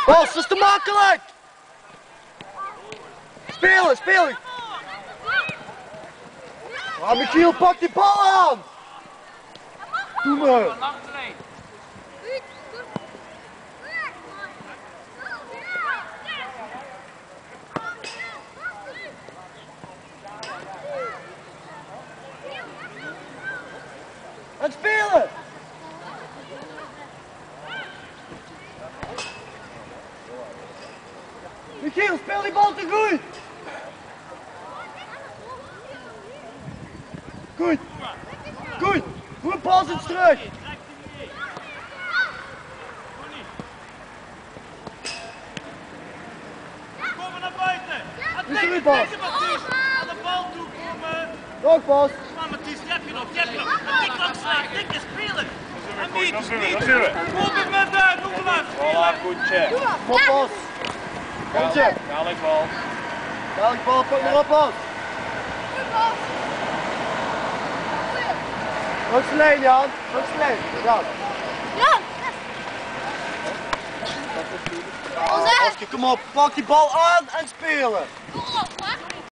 Bas, dat is te makkelijk! Spelen, spelen! Ah, Michiel, pak die bal aan! Doe maar! En spelen! Michiel, speel die bal te goed! Goed! Goed! Goed, pas eens terug! Kom naar buiten! Is er goed, Bas? Aan de bal toe komen! Nog, Bas! Kom maar, Mathies, die heb je nog, die heb je nog! Dik langs lijn, dik spelen! En niet, Dat doen we. Kom er met uit, doe maar! Voilà, goedje. Kom op, Bas! Kontje! Dadelijk bal. Dadelijk bal, pak maar op, Bas! Langs de lijn, Jan! Langs de lijn! Jan! Kom op, pak die bal aan en spelen!